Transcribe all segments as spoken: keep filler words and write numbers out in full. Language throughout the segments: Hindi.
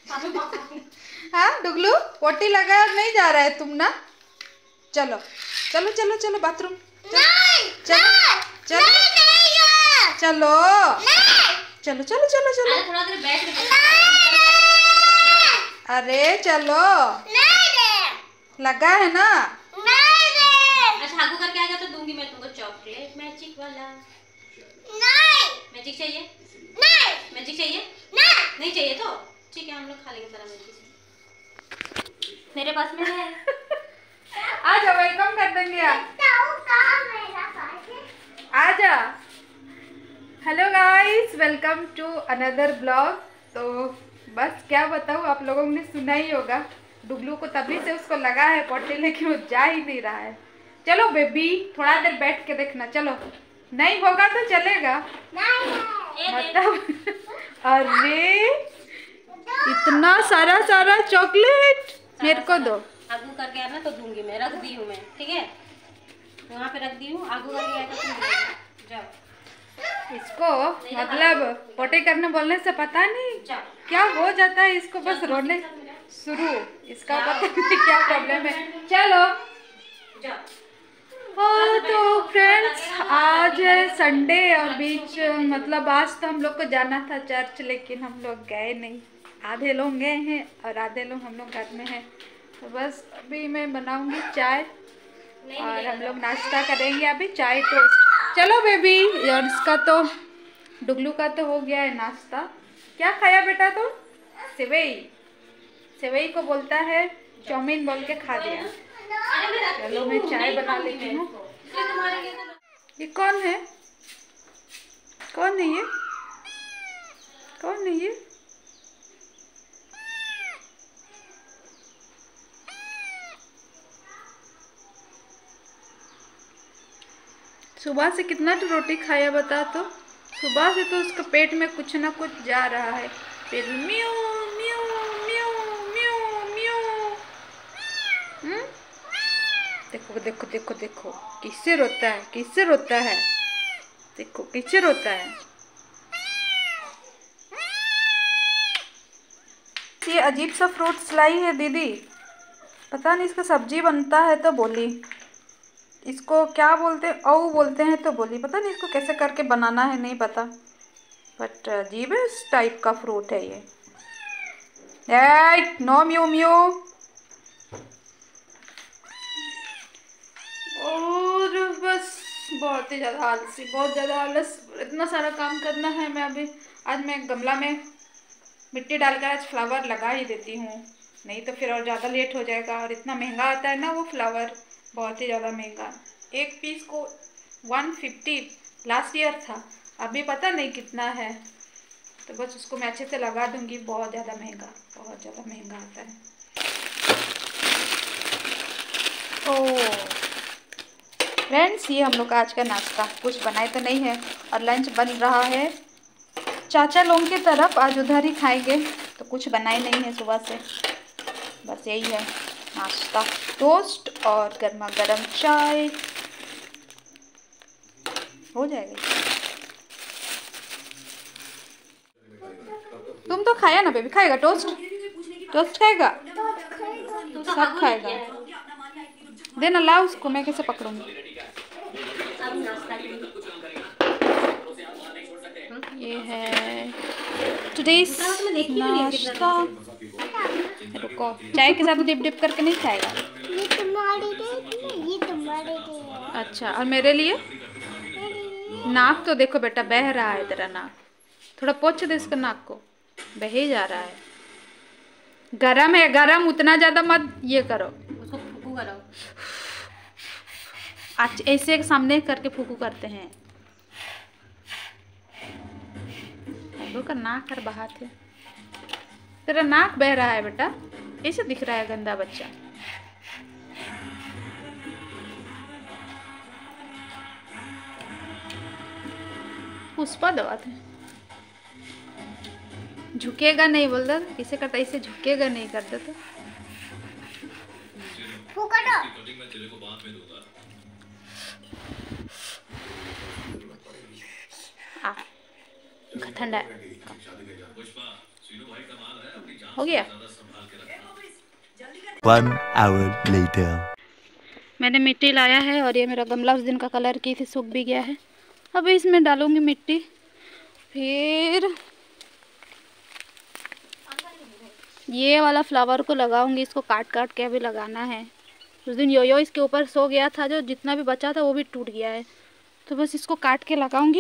हाँ डुगलू, पोटी लगा नहीं जा रहा है तुम ना। चलो चलो चलो चलो बाथरूम चलो चलो चलो चलो चलो चलो चलो। थोड़ा देर बैठ। अरे चलो, लगा है ना। अच्छा हागू करके आएगा तो दूंगी मैं तुमको चॉकलेट मैजिक वाला। नहीं मैजिक चाहिए? नहीं मैजिक चाहिए? नहीं नहीं चाहिए तो ठीक है, हम लोग खा लेंगे सारा मैजिक, मेरे पास में है। आ जाओ, वेलकम कर देंगे आप। आ जा। Hello guys, welcome to another blog. तो बस क्या बताऊँ, आप लोगों ने सुना ही होगा, डुगलू को तभी से उसको लगा है पोटी, लेकिन वो जा ही नहीं रहा है। चलो बेबी, थोड़ा देर बैठ के देखना। चलो, नहीं होगा तो चलेगा। मतलब अरे इतना सारा सारा चॉकलेट मेरे को दो। आगू करके आना तो दूंगी मैं, रख दी हूँ मैं, ठीक है वहाँ पे रख दी हूँ। आगू करके आएगा तो जाओ। इसको मतलब पोटी करने बोलने से पता नहीं क्या हो जाता है, इसको बस रोने शुरू, इसका पता नहीं क्या प्रॉब्लम है। चलो हाँ तो फ्रेंड्स, आज है संडे और बीच मतलब आज तो हम लोग को जाना था चर्च, लेकिन हम लोग गए नहीं। आधे लोग गए हैं और आधे लोग हम लोग घर में हैं। तो बस अभी मैं बनाऊंगी चाय और हम लोग नाश्ता करेंगे। अभी चाय टोस्ट। चलो बेबी, और इसका तो डुगलू का तो हो गया है नाश्ता। क्या खाया बेटा तुम? सेवई। सेवई को बोलता है चाउमीन बोल के खा दिया। चलो मैं चाय बना लेती हूँ। ये कौन है? कौन है ये? कौन है ये? सुबह से कितना तो रोटी खाया बता तो? सुबह से तो उसका पेट में कुछ ना कुछ जा रहा है। फिर म्यू म्यू म्यू म्यू म्यू। हम्म, देखो देखो देखो देखो किससे रोता है, किससे रोता है, देखो किससे रोता है। ये अजीब सा फ्रूट्स लाई है दीदी, पता नहीं इसका सब्जी बनता है तो बोली। इसको क्या बोलते हैं? औ बोलते हैं तो बोली। पता नहीं इसको कैसे करके बनाना है, नहीं पता, बट अजीब है इस टाइप का फ्रूट है ये। ए, नो म्यू म्यू। और बस बहुत ही ज़्यादा आलसी, बहुत ज़्यादा आलस, इतना सारा काम करना है। मैं अभी आज मैं गमला में मिट्टी डालकर आज फ्लावर लगा ही देती हूँ, नहीं तो फिर और ज़्यादा लेट हो जाएगा। और इतना महंगा आता है ना वो फ्लावर, बहुत ही ज़्यादा महंगा। एक पीस को वन फिफ्टी लास्ट ईयर था, अभी पता नहीं कितना है। तो बस उसको मैं अच्छे से लगा दूँगी। बहुत ज़्यादा महंगा, बहुत ज़्यादा महंगा आता है। ओह फ्रेंड्स, ये हम लोग का आज का नाश्ता, कुछ बनाए तो नहीं है। और लंच बन रहा है चाचा लोगों की तरफ, आज उधर ही खाएंगे, तो कुछ बनाए नहीं है सुबह से। बस यही है नाश्ता, टोस्ट और गर्मा गर्म चाय हो जाएगा। तुम तो खाया ना बेबी, खाएगा टोस्ट? टोस्ट खाएगा, सब खाएगा। देना, ला उसको, मैं कैसे पकड़ूंगी। ये है टुडेस नाश्ता। रुको, चाय के साथ डिप डिप करके नहीं खाएगा। ये तुम्हारे लिए, ये तुम्हारे लिए। अच्छा, और मेरे लिए? नाक तो देखो बेटा, बह रहा है तेरा नाक, थोड़ा पोंछ दे इसका नाक को, बह ही जा रहा है। गरम है, गरम, उतना ज़्यादा मत ये करो, उसको फूकू करो। आज ऐसे सामने करके फूकू करते हैं। का नाक कर बहाते है, तेरा नाक बह रहा है बेटा, ऐसे दिख रहा है गंदा बच्चा। पुष्पा दबाते हैं। झुकेगा नहीं बोल दो, इसे करता इसे झुकेगा नहीं करते तो आ ठंडा है। हो गया। One hour later. मैंने मिट्टी लाया है और ये मेरा गमला उस दिन का कलर की थी, सूख भी गया है। अब इसमें डालूंगी मिट्टी, फिर ये वाला फ्लावर को लगाऊंगी। इसको काट काट के अभी लगाना है। उस दिन योयो इसके ऊपर सो गया था, जो जितना भी बचा था वो भी टूट गया है, तो बस इसको काट के लगाऊंगी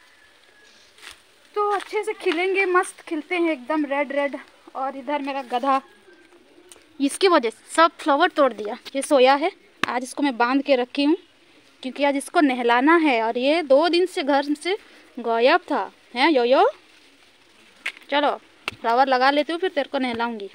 तो अच्छे से खिलेंगे, मस्त खिलते हैं एकदम रेड रेड। और इधर मेरा गधा इसकी वजह से सब फ्लावर तोड़ दिया। ये सोया है, आज इसको मैं बांध के रखी हूँ क्योंकि आज इसको नहलाना है और ये दो दिन से घर से गायब था। हैं योयो, चलो फ्लावर लगा लेती हूँ, फिर तेरे को नहलाऊंगी।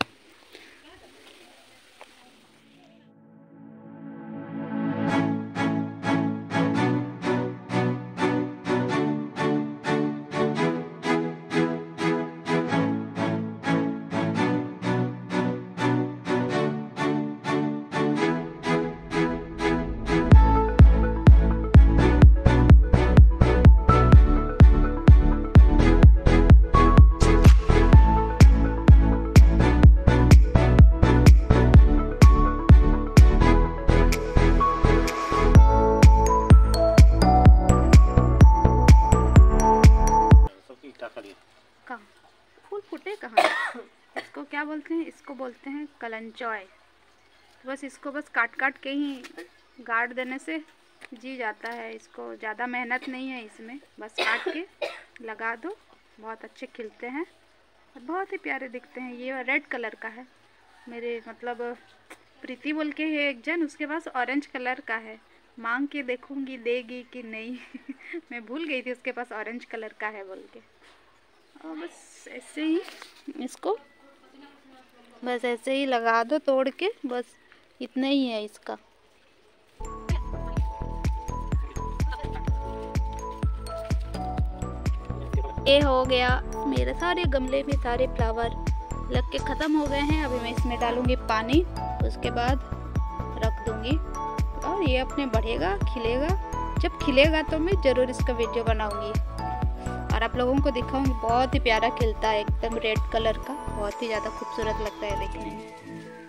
फूल फूटे कहाँ? इसको क्या बोलते हैं? इसको बोलते हैं कलंचॉय। तो बस इसको बस काट काट के ही गाड़ देने से जी जाता है। इसको ज़्यादा मेहनत नहीं है इसमें, बस काट के लगा दो, बहुत अच्छे खिलते हैं और बहुत ही प्यारे दिखते हैं। ये रेड कलर का है, मेरे मतलब प्रीति बोल के है एक जन, उसके पास ऑरेंज कलर का है। मांग के देखूंगी देगी कि नहीं मैं भूल गई थी उसके पास ऑरेंज कलर का है बोल के। और बस ऐसे ही इसको बस ऐसे ही लगा दो तोड़ के, बस इतना ही है इसका। ये हो गया, मेरे सारे गमले में सारे फ्लावर लग के ख़त्म हो गए हैं। अभी मैं इसमें डालूंगी पानी, उसके बाद रख दूंगी और ये अपने बढ़ेगा, खिलेगा। जब खिलेगा तो मैं ज़रूर इसका वीडियो बनाऊंगी और आप लोगों को दिखाऊंगी। बहुत ही प्यारा खिलता है, एकदम रेड कलर का, बहुत ही ज़्यादा खूबसूरत लगता है देखने में।